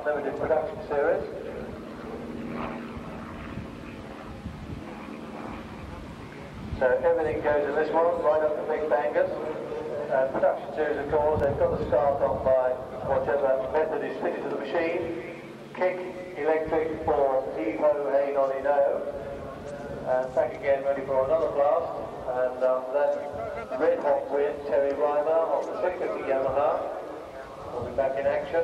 limited production series. So everything goes in this one, right up to big bangers. And production series, of course, they've got the start on by whatever method is fitted to the machine. Kick, electric, or Evo, hey, noddy, no. And back again, ready for another blast. And then red hot with Terry Reimer on the 650 Yamaha. We'll be back in action.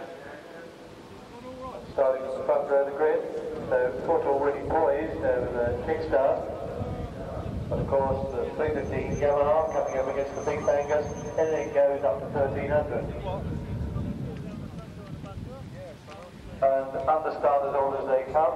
Starting from the front row of the grid. So foot already poised over the kickstart. But of course, the 315 Yamaha coming up against the big bangers, anything goes up to 1300. And understart as old as they come.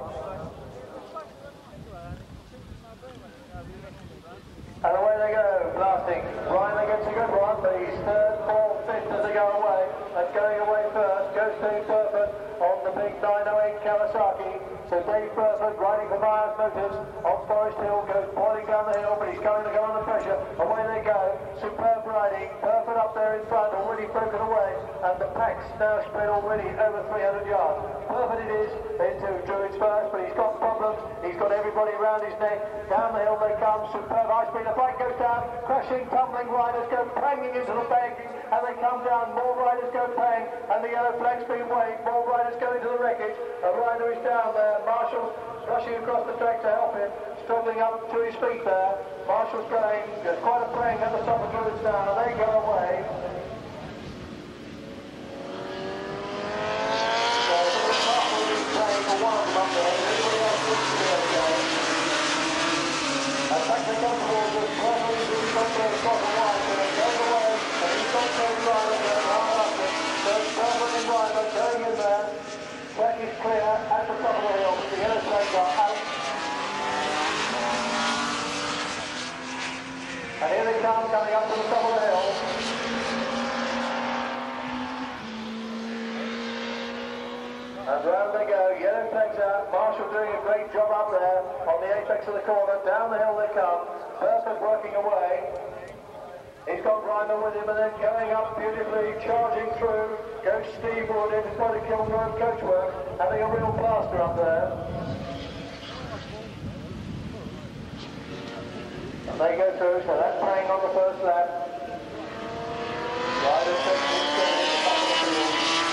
And away they go, blasting. Reimer gets a good one, but he's third, fourth, fifth as they go away. And going away first goes Dave Burford on the big 908 Kawasaki. So Dave Burford riding for Myers Motors on Forest Hill, goes boiling down the hill, but he's going to go under pressure. Away they go, superb riding. Burford up there in front, already broken away, and the pack's now spread already over 300 yards. Burford it is into Druids first, but he's got problems. He's got everybody around his neck. Down the hill they come, superb high speed. The bike goes down, crashing, tumbling riders go banging into the bank, and they come down. More riders go bang, and the yellow flag's been waved. More riders go into the wreckage. A rider is down there. Marshall's rushing across the track to help him, struggling up to his feet there. Marshall's going, there's quite a bang at the top of Druids now, and they go away. So I think Marshall is playing for one of them up there, and everybody else looks to be okay. And back they come towards us, Burford is in front there, across the line, so they go away, and he's got Terry Reimer there, hard up it. So Burford and Reimer going in there. Track is clear at the top of the hill, but the yellow flags are out. And here they come, coming up to the top of the hill. And round they go, yellow flags out. Marshall doing a great job up there on the apex of the corner. Down the hill they come. Burford working away. He's got Reimer with him, and then going up beautifully, charging through, goes Steve Wood into Kiln Road Coachworks, having a real blaster up there. And they go through, so that's playing on the first lap. Riders taking it at the top of the field.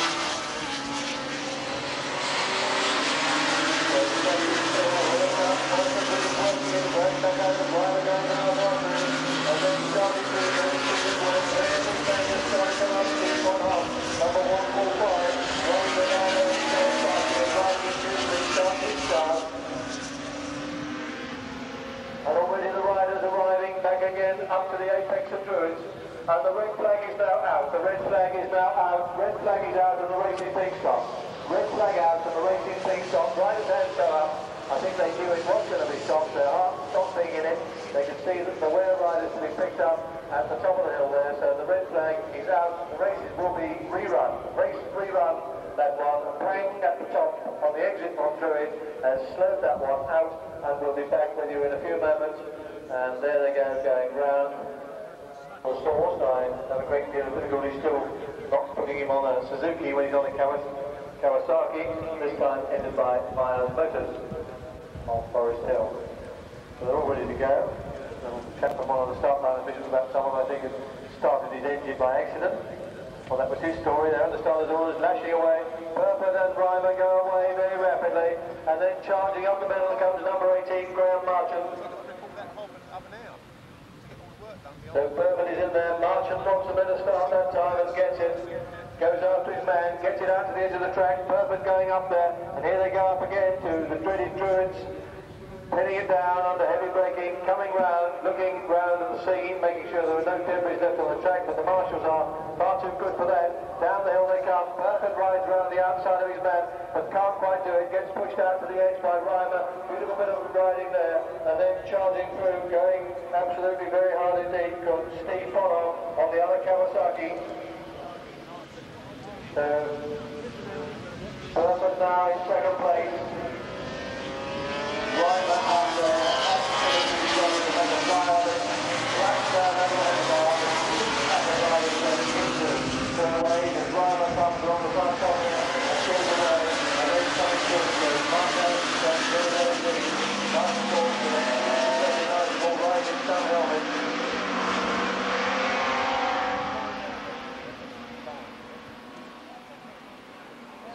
Up to the apex of Druids, and the red flag is now out. The red flag is now out. Red flag is out, and the racing thing stopped. Red flag out, and the racing thing stopped. Riders' hands go up. I think they knew it was going to be stopped. Their heart stopped being in it. They could see that there were riders to be picked up at the top of the hill there. So the red flag is out. The races will be rerun. Race rerun. That one, Pang at the top on the exit on Druid has slowed that one out, and we'll be back with you in a few moments. And there they go, going round. For Source, I have a great deal of difficulty still not putting him on a Suzuki when he's on a Kawasaki, this time ended by Myers Motors on Forest Hill. So they're all ready to go. The chap from one of the start line officials about someone I think had started his engine by accident. Well, that was his story there at the start of the orders, lashing away. Burford and Reimer go away very rapidly, and then charging up the middle comes number 18, Graham Marchant. So Burford is in there. Marchant wants a better start that time and gets it. Goes after his man, gets it out to the edge of the track. Burford going up there, and here they go up again to the dreaded Druids. Pinning it down under heavy braking, coming round, looking round at the scene, making sure there are no debris left on the track, but the marshals are far too good for that. Down the hill they come. Burford rides round the outside of his man, but can't quite do it. Gets pushed out to the edge by Reimer. Beautiful bit of riding there, and then charging through, going absolutely very hard indeed. Got Steve Bonner on the other Kawasaki. So Burford now in second place. Reimer up there, absolutely going to make a fly on it. Flash down over the bar. That's the ride is going into turn away. As Reimer comes along the front corner and gets away.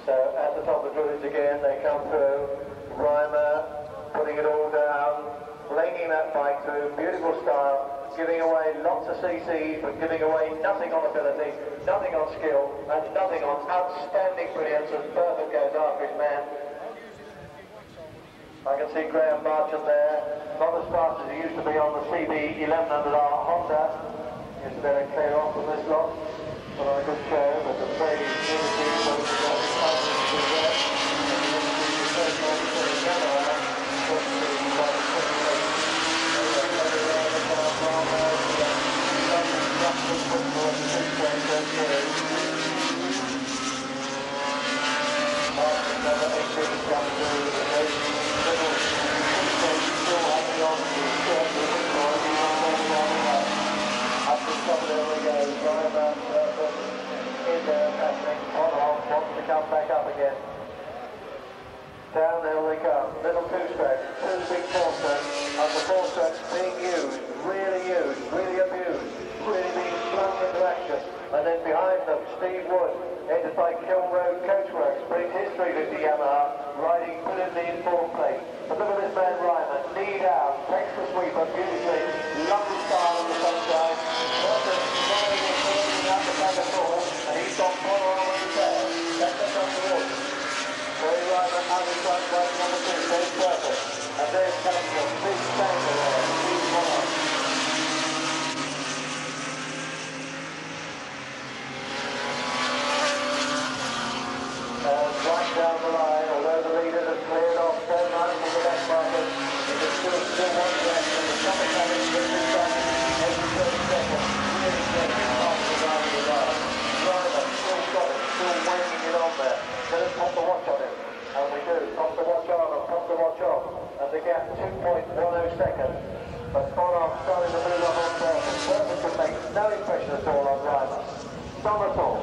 So at the top of Druids again, they come through. Reimer putting it all down, linking that bike through, beautiful style, giving away lots of CCs, but giving away nothing on ability, nothing on skill, and nothing on outstanding brilliance as Perfect goes after his man. I can see Graham Marchant there, not as fast as he used to be on the CB 1100R Honda. He's better clear off from this lot. Put on a good show, but the Mercedes Unity was the first to do that. And the Unity is the first one to put the other out. Come back up again. Downhill they come. Little two-stroke, two big four-strokes, and the four-strokes being used, really abused, really being flung into action. And then behind them, Steve Wood, headed by Kiln Road Coachworks, brings his 350 Yamaha, riding brilliantly in fourth place. But look at this man Reimer, knee down, takes the sweeper beautifully, lovely style on the front side. Perfect, riding out the back of four, and he's got one arm on the tail. That's the front of the water. Very Reimer out in front, right number two, very Perfect. And there's Tangle, big Tangle there, huge one on. Right down the line, although the leaders have cleared off so much from the back market, it is still one direction. The summer coming with this time, every 30 seconds, really getting past the line of the line. Reimer still got it, still waiting it on there. Let us pop the watch on him. And we do, pop the watch on and pop the watch off. And the gap 2.10 seconds. But Bonham starting to move up on Perfect. Perfect can make no impression at all on Reimer. None at all.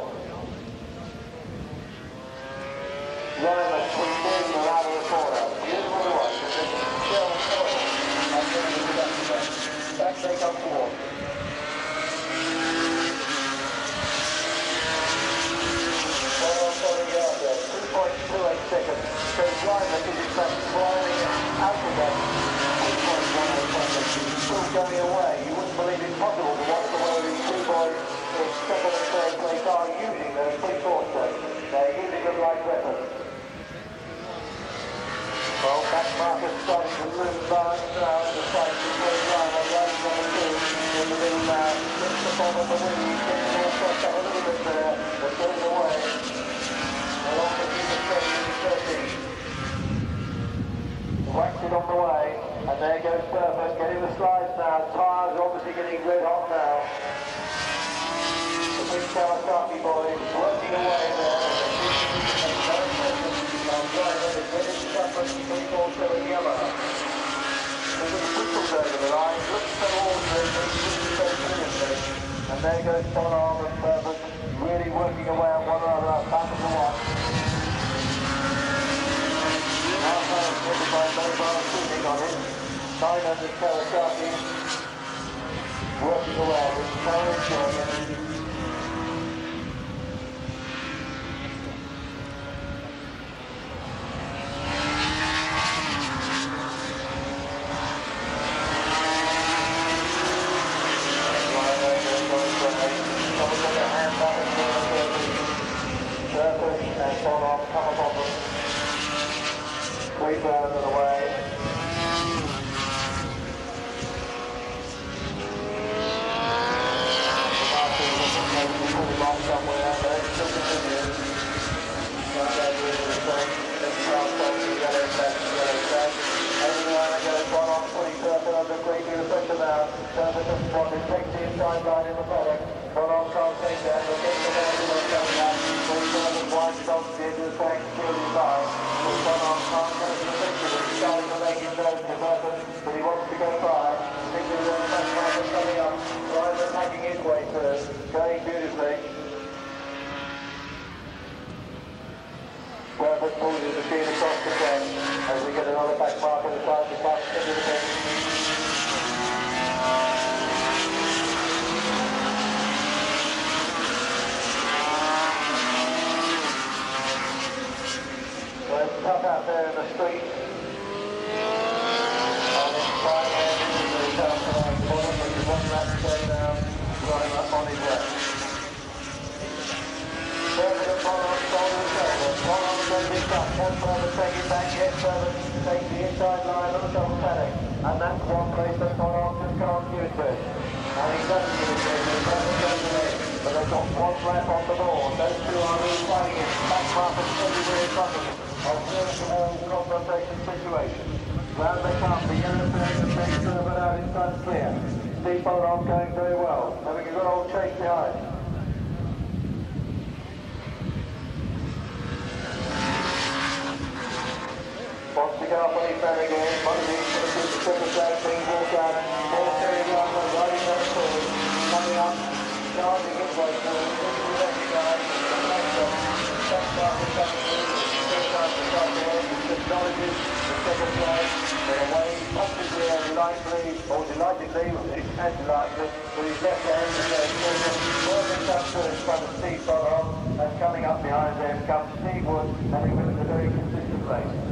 Reimer sweeps in and out of the corner. Beautiful to watch. And this is still oil. I'm getting the production back. Back they come towards. Bonham following the out there. 2.28 seconds. So Reimer is in fact climbing out of that 2.18 seconds. Still going away. You wouldn't believe it possible to watch the way these two boys in second and third place are using those big forces. They're using them like weapons. Well, back market starting to move lines now in the fight between Reimer, line number two, in the middle now. Hits the bottom of the wing, he's getting more pressed up a little bit there, but goes away. Along the keep of 30. Whacks it on the way, and there goes Perfect, getting the slides now. Tyres are obviously getting red hot now. The big Kawasaki boys working away there. Reimer is ready to suffer 347 Yamaha. There's a whistles over the line, looks so ordinary, but he looks so brilliantly. And there goes Bonham and Perfect, really working away on one another, back of the one. Now headed by Mobile shooting on him. 900 Kawasaki, working away with so enjoying. But he wants to go by. Particularly when the back market coming up. Reimer attacking his way through, going beautifully. Perfect pulls his machine across the front as we get another back marker that tries to cut into the pit. out there in the street. And it's flying ahead into the South Carolina bottom, which is one lap to go now, running up on his way. President Bonham, shoulder to shoulder. Bonham goes in front. Can Furman take it back? Yes, Furman takes the inside line on the double paddock. And that's one place that Bonham just can't give it to him. And he doesn't give it to him. He doesn't go ahead. But they've got one lap on the board. Those two are really fighting it. Back market everywhere in front of them. Observe the confrontation situation. Round they come. The yellow flag and takes Furman out in front clear. Steve Bonham going very well. Having a good old chase behind. Wants to go up on his man again. Money's going to do the triple flag thing, walk out. All carrying on, riding down forward. Coming up, charging his way forward. Looking to recognise. That's starting coming in. First time to start there. He acknowledges the triple flag. Then away, punches the air delightfully, or delightedly, and delightfully, with his left hand. Morgan comes to in front of Steve Bonham, and coming up behind them comes Steve Wood, and he wins a very consistent race.